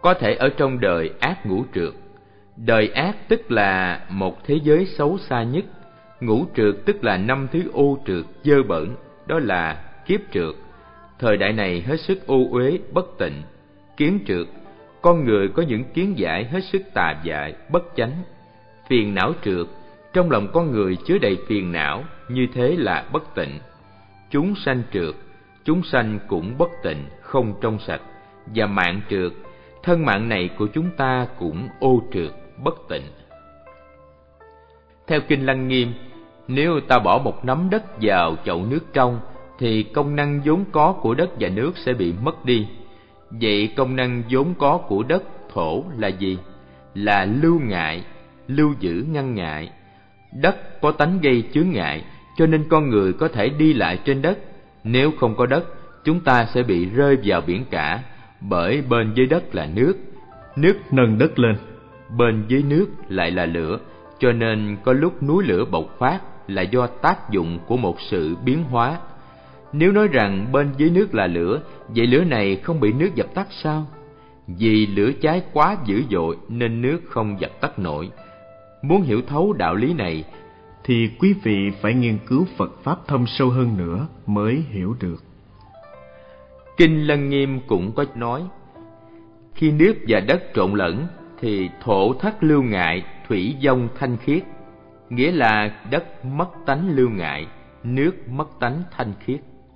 có thể ở trong đời ác ngũ trược. Đời ác tức là một thế giới xấu xa nhất, ngũ trược tức là 5 thứ ô trược dơ bẩn, đó là kiếp trược. Thời đại này hết sức ô uế bất tịnh. Kiến trược, con người có những kiến giải hết sức tà dại bất chánh. Phiền não trược, trong lòng con người chứa đầy phiền não, như thế là bất tịnh. Chúng sanh trược, chúng sanh cũng bất tịnh, không trong sạch. Và mạng trược, thân mạng này của chúng ta cũng ô trược, bất tịnh. Theo Kinh Lăng Nghiêm, nếu ta bỏ một nắm đất vào chậu nước trong, thì công năng vốn có của đất và nước sẽ bị mất đi. Vậy công năng vốn có của đất, thổ là gì? Là lưu ngại, lưu giữ ngăn ngại. Đất có tánh gây chướng ngại, cho nên con người có thể đi lại trên đất. Nếu không có đất, chúng ta sẽ bị rơi vào biển cả, bởi bên dưới đất là nước, nước nâng đất lên, bên dưới nước lại là lửa, cho nên có lúc núi lửa bộc phát là do tác dụng của một sự biến hóa. Nếu nói rằng bên dưới nước là lửa, vậy lửa này không bị nước dập tắt sao? Vì lửa cháy quá dữ dội nên nước không dập tắt nổi. Muốn hiểu thấu đạo lý này thì quý vị phải nghiên cứu Phật Pháp thâm sâu hơn nữa mới hiểu được. Kinh Lăng Nghiêm cũng có nói, khi nước và đất trộn lẫn thì thổ thất lưu ngại, thủy vong thanh khiết. Nghĩa là đất mất tánh lưu ngại, nước mất tánh thanh khiết.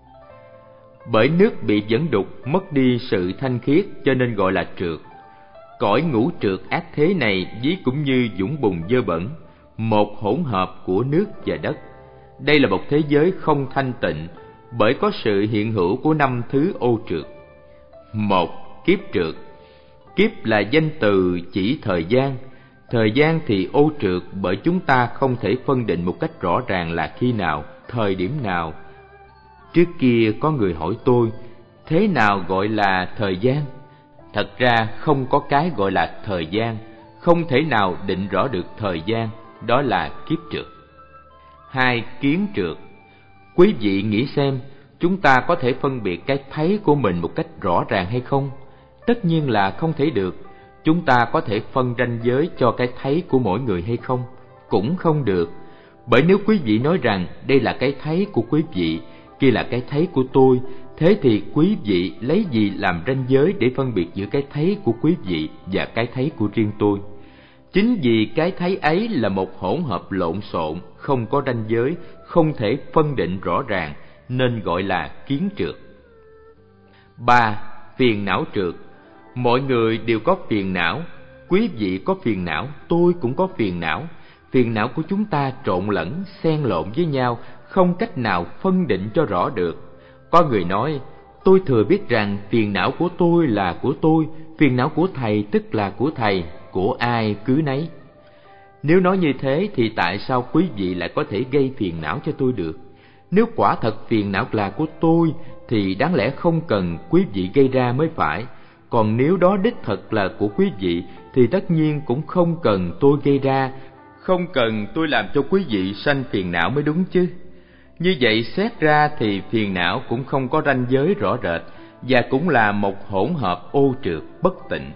Bởi nước bị dẫn đục, mất đi sự thanh khiết, cho nên gọi là trược. Cõi ngũ trược ác thế này ví cũng như vũng bùn dơ bẩn, một hỗn hợp của nước và đất. Đây là một thế giới không thanh tịnh, bởi có sự hiện hữu của 5 thứ ô trược. 1. Kiếp trược. Kiếp là danh từ chỉ thời gian. Thời gian thì ô trược, bởi chúng ta không thể phân định một cách rõ ràng là khi nào, thời điểm nào. Trước kia có người hỏi tôi, thế nào gọi là thời gian? Thật ra không có cái gọi là thời gian, không thể nào định rõ được thời gian, đó là kiếp trược. 2. Kiến trược. Quý vị nghĩ xem, chúng ta có thể phân biệt cái thấy của mình một cách rõ ràng hay không? Tất nhiên là không thể được. Chúng ta có thể phân ranh giới cho cái thấy của mỗi người hay không? Cũng không được. Bởi nếu quý vị nói rằng đây là cái thấy của quý vị, kia là cái thấy của tôi, thế thì quý vị lấy gì làm ranh giới để phân biệt giữa cái thấy của quý vị và cái thấy của riêng tôi? Chính vì cái thấy ấy là một hỗn hợp lộn xộn, không có ranh giới, không thể phân định rõ ràng, nên gọi là kiến trược. 3. Phiền não trược. Mọi người đều có phiền não, quý vị có phiền não, tôi cũng có phiền não. Phiền não của chúng ta trộn lẫn, xen lộn với nhau, không cách nào phân định cho rõ được. Có người nói, tôi thừa biết rằng phiền não của tôi là của tôi, phiền não của thầy tức là của thầy, của ai cứ nấy. Nếu nói như thế thì tại sao quý vị lại có thể gây phiền não cho tôi được? Nếu quả thật phiền não là của tôi thì đáng lẽ không cần quý vị gây ra mới phải. Còn nếu đó đích thực là của quý vị thì tất nhiên cũng không cần tôi gây ra, không cần tôi làm cho quý vị sanh phiền não mới đúng chứ. Như vậy xét ra thì phiền não cũng không có ranh giới rõ rệt, và cũng là một hỗn hợp ô trược bất tịnh.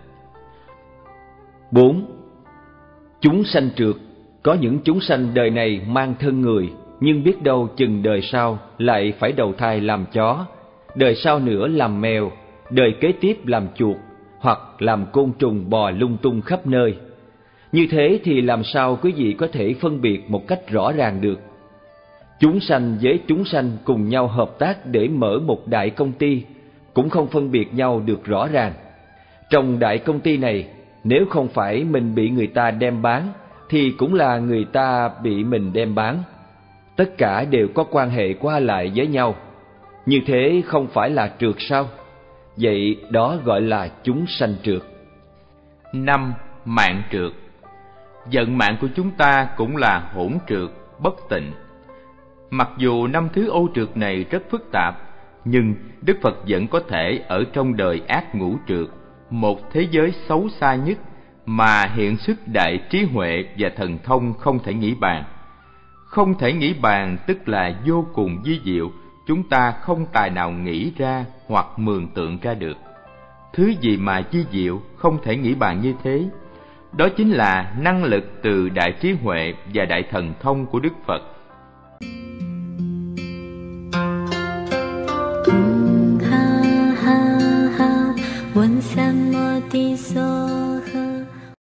4. Chúng sanh trược. Có những chúng sanh đời này mang thân người, nhưng biết đâu chừng đời sau lại phải đầu thai làm chó, đời sau nữa làm mèo, đời kế tiếp làm chuột, hoặc làm côn trùng bò lung tung khắp nơi. Như thế thì làm sao quý vị có thể phân biệt một cách rõ ràng được? Chúng sanh với chúng sanh cùng nhau hợp tác để mở một đại công ty, cũng không phân biệt nhau được rõ ràng. Trong đại công ty này, nếu không phải mình bị người ta đem bán, thì cũng là người ta bị mình đem bán. Tất cả đều có quan hệ qua lại với nhau. Như thế không phải là trược sao? Vậy đó gọi là chúng sanh trược. 5. Mạng trược. Vận mạng của chúng ta cũng là hỗn trược, bất tịnh. Mặc dù 5 thứ ô trược này rất phức tạp, nhưng Đức Phật vẫn có thể ở trong đời ác ngũ trược, một thế giới xấu xa nhất mà hiện sức đại trí huệ và thần thông không thể nghĩ bàn. Không thể nghĩ bàn tức là vô cùng vi diệu, chúng ta không tài nào nghĩ ra hoặc mường tượng ra được. Thứ gì mà chi diệu, không thể nghĩ bàn như thế. Đó chính là năng lực từ đại trí huệ và đại thần thông của Đức Phật.